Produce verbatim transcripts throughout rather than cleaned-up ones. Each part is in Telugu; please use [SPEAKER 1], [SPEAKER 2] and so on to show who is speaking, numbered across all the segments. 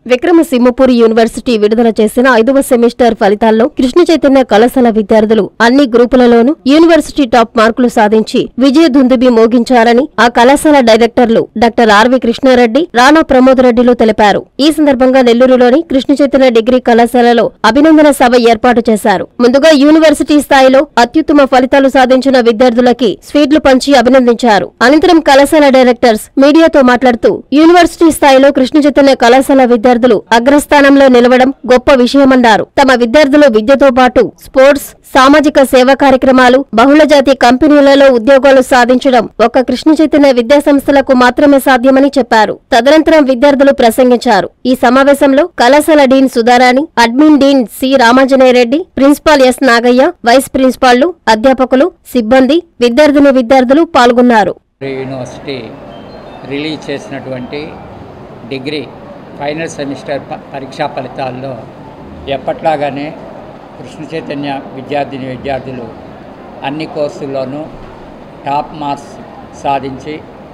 [SPEAKER 1] విక్రమసింహపురి యూనివర్సిటీ విడుదల చేసిన ఐదవ సెమిస్టర్ ఫలితాల్లో కృష్ణ చైతన్య కళాశాల విద్యార్థులు అన్ని గ్రూపులలోనూ యూనివర్సిటీ టాప్ మార్కులు సాధించి విజయ దుందుబి మోగించారని ఆ కళాశాల డైరెక్టర్లు డాక్టర్ ఆర్వి కృష్ణారెడ్డి, రాణా ప్రమోద్ రెడ్డిలు తెలిపారు. ఈ సందర్భంగా నెల్లూరులోని కృష్ణ చైతన్య డిగ్రీ కళాశాలలో అభినందన సభ ఏర్పాటు చేశారు. ముందుగా యూనివర్సిటీ స్థాయిలో అత్యుత్తమ ఫలితాలు సాధించిన విద్యార్థులకి స్వీట్లు పంచి అభినందించారు. అనంతరం కళాశాల డైరెక్టర్స్ మీడియాతో మాట్లాడుతూ యూనివర్సిటీ స్థాయిలో కృష్ణ చైతన్య కళాశాల విద్యార్థులు అగ్రస్థానంలో నిలవడం గొప్ప విషయమన్నారు. తమ విద్యార్థులు విద్యతో పాటు స్పోర్ట్స్, సామాజిక సేవా కార్యక్రమాలు, బహుళజాతి కంపెనీలలో ఉద్యోగాలు సాధించడం ఒక్క కృష్ణ చైతన్య విద్యా సంస్థలకు మాత్రమే సాధ్యమని చెప్పారు. తదనంతరం విద్యార్థులు ప్రసంగించారు. ఈ సమావేశంలో కళాశాల dean Sudharani, admin dean C Ramanjaneya Reddy, principal S Nagaiah, vice ప్రిన్సిపాళ్లు, అధ్యాపకులు, సిబ్బంది, విద్యార్థిని విద్యార్థులు పాల్గొన్నారు.
[SPEAKER 2] యూనివర్సిటీ రిలీజ్ చేసినటువంటి డిగ్రీ ఫైనల్ సెమిస్టర్ పరీక్షా ఫలితాల్లో ఎప్పట్లాగానే కృష్ణ చైతన్య విద్యార్థిని విద్యార్థులు అన్ని కోర్సుల్లోనూ టాప్ మార్క్స్ సాధించి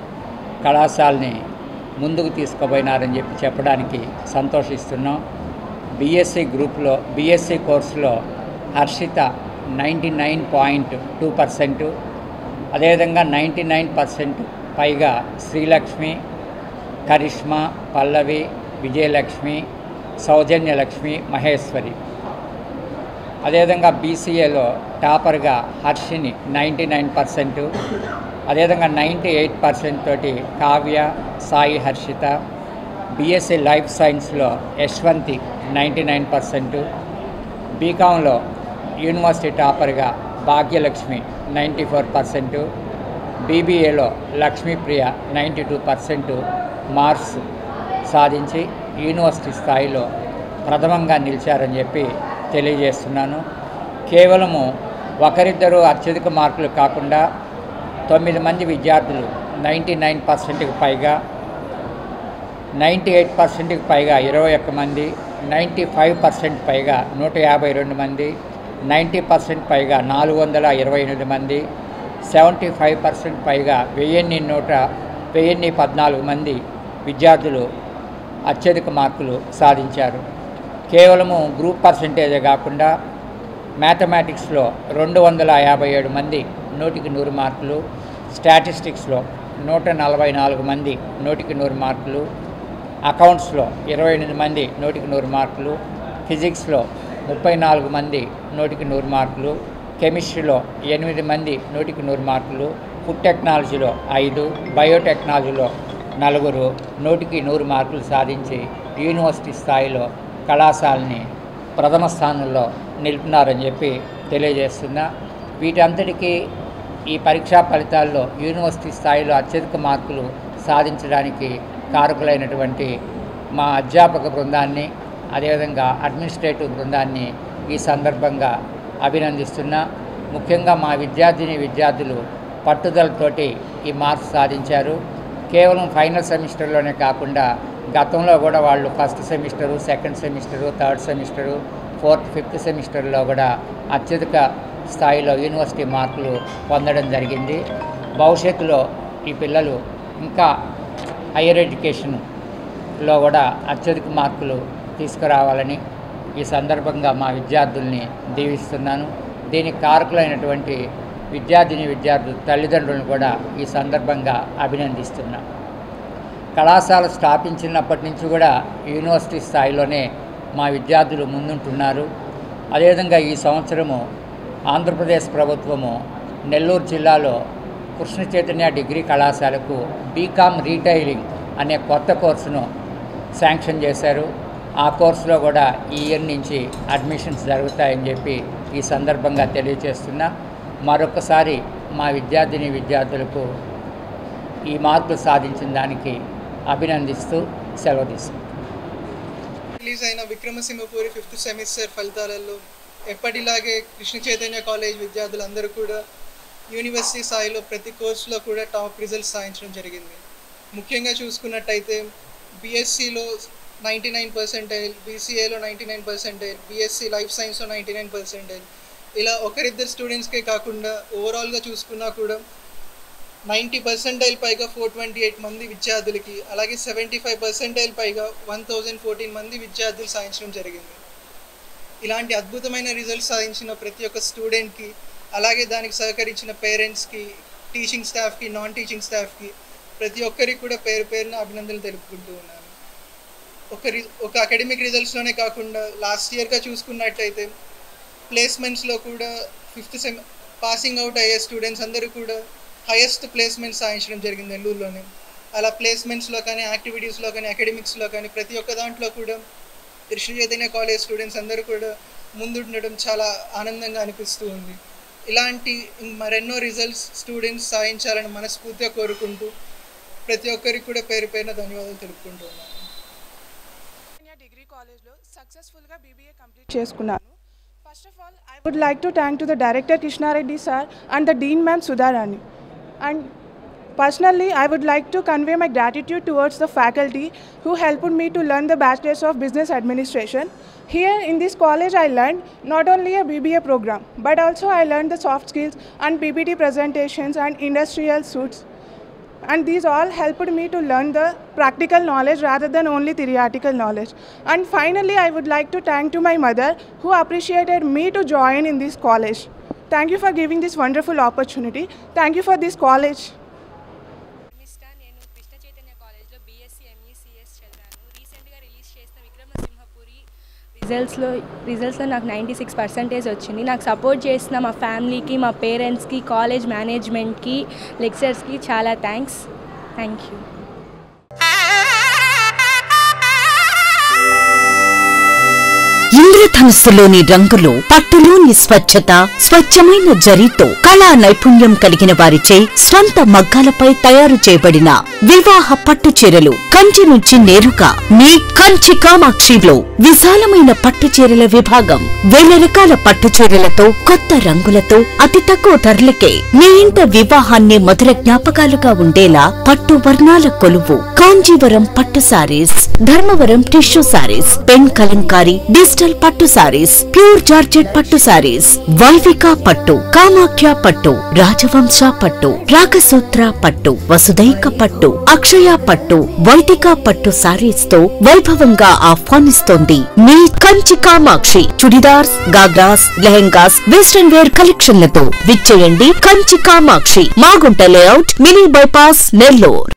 [SPEAKER 2] కళాశాలని ముందుకు తీసుకుపోయినారని చెప్పి చెప్పడానికి సంతోషిస్తున్నాం. బీఎస్సీ గ్రూప్లో బీఎస్సీ కోర్సులో Harshitha ninety nine point two percent, అదేవిధంగా నైంటీ నైన్ పర్సెంట్ పైగా శ్రీలక్ష్మి, కరిష్మా, పల్లవి, విజయలక్ష్మి, సౌజన్యలక్ష్మి, మహేశ్వరి. అదేవిధంగా బీసీఏలో టాపర్గా హర్షిని నైంటీ నైన్ పర్సెంటు, అదేవిధంగా నైంటీ ఎయిట్ పర్సెంట్ తోటి కావ్య, సాయి హర్షిత. బీఎస్సీ లైఫ్ సైన్స్లో యశ్వంతి నైంటీ నైన్ పర్సెంటు, బీకాంలో యూనివర్సిటీ టాపర్గా భాగ్యలక్ష్మి నైంటీ ఫోర్ పర్సెంటు, బీబీఏలో Lakshmipriya ninety two percent marks సాధించి యూనివర్సిటీ స్థాయిలో ప్రథమంగా నిలిచారని చెప్పి తెలియజేస్తున్నాను. కేవలము ఒకరిద్దరు అత్యధిక మార్కులు కాకుండా తొమ్మిది మంది విద్యార్థులు నైంటీ నైన్ పర్సెంట్కి పైగా, నైంటీ ఎయిట్ పర్సెంట్కి పైగా ఇరవై ఒక్క మంది, నైంటీ ఫైవ్ పర్సెంట్ పైగా నూట యాభై రెండు మంది, నైంటీ పర్సెంట్ పైగా నాలుగు వందల ఇరవై ఎనిమిది మంది, సెవెంటీ ఫైవ్ పర్సెంట్ పైగా వెయ్యిన్ని నూట వెయ్యిన్ని పద్నాలుగు మంది విద్యార్థులు అత్యధిక మార్కులు సాధించారు. కేవలము గ్రూప్ పర్సెంటేజే కాకుండా మ్యాథమెటిక్స్లో రెండు వందల యాభై ఏడు మంది నూటికి నూరు మార్కులు, స్టాటిస్టిక్స్లో నూట నలభై నాలుగు మంది నూటికి నూరు మార్కులు, అకౌంట్స్లో ఇరవై ఎనిమిది మంది నూటికి నూరు మార్కులు, ఫిజిక్స్లో ముప్పై నాలుగు మంది నూటికి నూరు మార్కులు, కెమిస్ట్రీలో ఎనిమిది మంది నూటికి నూరు మార్కులు, ఫుడ్ టెక్నాలజీలో ఐదు, బయోటెక్నాలజీలో నలుగురు నూటికి నూరు మార్కులు సాధించి యూనివర్సిటీ స్థాయిలో కళాశాలని ప్రథమ స్థానంలో నిలిపినారని చెప్పి తెలియజేస్తున్నా. వీటంతటికీ ఈ పరీక్షా ఫలితాల్లో యూనివర్సిటీ స్థాయిలో అత్యధిక మార్కులు సాధించడానికి కారకులైనటువంటి మా అధ్యాపక బృందాన్ని, అదేవిధంగా అడ్మినిస్ట్రేటివ్ బృందాన్ని ఈ సందర్భంగా అభినందిస్తున్నా. ముఖ్యంగా మా విద్యార్థిని విద్యార్థులు పట్టుదలతోటి ఈ మార్క్స్ సాధించారు. కేవలం ఫైనల్ సెమిస్టర్లోనే కాకుండా గతంలో కూడా వాళ్ళు first semester, second semester, third semester, fourth, fifth సెమిస్టర్లో కూడా అత్యధిక స్థాయిలో యూనివర్సిటీ మార్కులు పొందడం జరిగింది. భవిష్యత్తులో ఈ పిల్లలు ఇంకా హయ్యర్ ఎడ్యుకేషన్లో కూడా అత్యధిక మార్కులు తీసుకురావాలని ఈ సందర్భంగా మా విద్యార్థుల్ని దీవిస్తున్నాను. దీనికి కారకులైనటువంటి విద్యార్థిని విద్యార్థులు తల్లిదండ్రులను కూడా ఈ సందర్భంగా అభినందిస్తున్నా. కళాశాల స్థాపించినప్పటి నుంచి కూడా యూనివర్సిటీ స్థాయిలోనే మా విద్యార్థులు ముందుంటున్నారు. అదేవిధంగా ఈ సంవత్సరము ఆంధ్రప్రదేశ్ ప్రభుత్వము నెల్లూరు జిల్లాలో కృష్ణ చైతన్య డిగ్రీ కళాశాలకు బీకామ్ రీటైలింగ్ అనే కొత్త కోర్సును శాంక్షన్ చేశారు. ఆ కోర్సులో కూడా ఈ ఇయర్ నుంచి అడ్మిషన్స్ జరుగుతాయని చెప్పి ఈ సందర్భంగా తెలియజేస్తున్నా. మరొకసారి మా విద్యార్థిని విద్యార్థులకు ఈ మార్కులు సాధించిన దానికి అభినందిస్తూ సెలవు తీసుకుంటాం.
[SPEAKER 3] రిలీజ్ అయిన విక్రమసింహపురి ఫిఫ్త్ సెమిస్టర్ ఫలితాలలో ఎప్పటిలాగే కృష్ణ చైతన్య కాలేజ్ విద్యార్థులందరూ కూడా యూనివర్సిటీ స్థాయిలో ప్రతి కోర్సులో కూడా టాప్ రిజల్ట్స్ సాధించడం జరిగింది. ముఖ్యంగా చూసుకున్నట్టయితే బీఎస్సీలో నైంటీ నైన్ పర్సెంటైల్, బీసీఏలో ninety nine percentile, BSc life సైన్స్లో నైంటీ నైన్ పర్సెంటైల్. ఇలా ఒకరిద్దరు స్టూడెంట్స్కే కాకుండా ఓవరాల్గా చూసుకున్నా కూడా నైంటీ పర్సెంటైల్ పైగా ఫోర్ ట్వంటీ ఎయిట్ మంది విద్యార్థులకి, అలాగే సెవెంటీ ఫైవ్ పర్సెంటైల్ పైగా వన్ థౌజండ్ ఫోర్టీన్ మంది విద్యార్థులు సాధించడం జరిగింది. ఇలాంటి అద్భుతమైన రిజల్ట్స్ సాధించిన ప్రతి ఒక్క స్టూడెంట్కి, అలాగే దానికి సహకరించిన పేరెంట్స్కి, టీచింగ్ స్టాఫ్కి, నాన్ టీచింగ్ స్టాఫ్కి, ప్రతి ఒక్కరికి కూడా పేరు పేరున అభినందనలు తెలుపుకుంటూ ఉన్నాను. ఒక రి ఒక అకాడమిక్ రిజల్ట్స్లోనే కాకుండా లాస్ట్ ఇయర్గా చూసుకున్నట్టయితే ప్లేస్మెంట్స్లో కూడా ఫిఫ్త్ సెమ్ పాసింగ్ అవుట్ అయ్యే స్టూడెంట్స్ అందరూ కూడా హైయెస్ట్ ప్లేస్మెంట్స్ సాధించడం జరిగింది నెల్లూరులోనే. అలా ప్లేస్మెంట్స్లో కానీ, యాక్టివిటీస్లో కానీ, అకాడమిక్స్లో కానీ ప్రతి ఒక్క దాంట్లో కూడా కృష్ణ చైతన్య కాలేజ్ స్టూడెంట్స్ అందరూ కూడా ముందుండడం చాలా ఆనందంగా అనిపిస్తూ ఉంది. ఇలాంటి మరెన్నో రిజల్ట్స్ స్టూడెంట్స్ సాధించాలని మనస్ఫూర్తిగా కోరుకుంటూ ప్రతి ఒక్కరికి కూడా పేరు పేరున ధన్యవాదాలు తెలుపుకుంటున్నాను.
[SPEAKER 4] డిగ్రీ కాలేజ్లో సక్సెస్ఫుల్గా బీబీఏ కంప్లీట్ చేసుకున్నాను. First of all I would like to thank to the director Krishna Reddy sir and the dean ma'am Sudharani. And personally, I would like to convey my gratitude towards the faculty who helped me to learn the Bachelor's of Business Administration. Here in this college, I learned not only a B B A program, but also I learned the soft skills and P P T presentations and industrial suits. And these all helped me to learn the practical knowledge rather than only theoretical knowledge. And finally, I would like to thank to my mother who appreciated me to join in this college. Thank you for giving this wonderful opportunity. Thank you for this college.
[SPEAKER 5] నేను కృష్ణ చైతన్య కాలేజ్లో బీఎస్సీ ఎంఈసీఎస్ చదివాను. రీసెంట్గా రిలీజ్ చేసిన విక్రమసింహపురి రిజల్ట్స్లో రిజల్ట్స్లో నాకు నైంటీ సిక్స్ పర్సెంటేజ్ వచ్చింది. నాకు సపోర్ట్ చేసిన మా ఫ్యామిలీకి, మా పేరెంట్స్కి, కాలేజ్ మేనేజ్మెంట్కి, లెక్చరర్స్కి చాలా థ్యాంక్స్. Thank you.
[SPEAKER 6] ఇంద్రధనుస్సులోని రంగులు, పట్టులోని స్వచ్ఛత, స్వచ్ఛమైన జరీతో కళా నైపుణ్యం కలిగిన వారిచే స్వంత మగ్గాలపై తయారు చేయబడిన వివాహ పట్టు చీరలు కంచి నుంచి నేరుగా మీ కంచి కామాక్షిలో విశాలమైన పట్టు చీరల విభాగం. వేల రకాల పట్టు చీరలతో, కొత్త రంగులతో అతి తక్కువ ధరలకే మీ ఇంట వివాహాన్ని మధుర జ్ఞాపకాలుగా ఉండేలా పట్టు వర్ణాల కొలువు కాంజీవరం పట్టు sarees, Dharmavaram tissue sarees, pen Kalamkari, digital పట్టు సారీస్, ప్యూర్ జార్జెట్ పట్టు సారీస్, వైవిక పట్టు, కామాఖ్య పట్టు, రాజవంశ పట్టు, రాగసూత్ర పట్టు, వసుదైక పట్టు, అక్షయ పట్టు, వైదిక పట్టు సారీస్ తో వైభవంగా ఆహ్వానిస్తోంది మీ కంచి కామాక్షి. చుడిదార్స్, గాగ్రాస్, లెహెంగాస్, వెస్టర్న్ వేర్ కలెక్షన్లతో విచ్చేయండి Kanchi Kamakshi, Magunta layout, mini bypass, Nellore.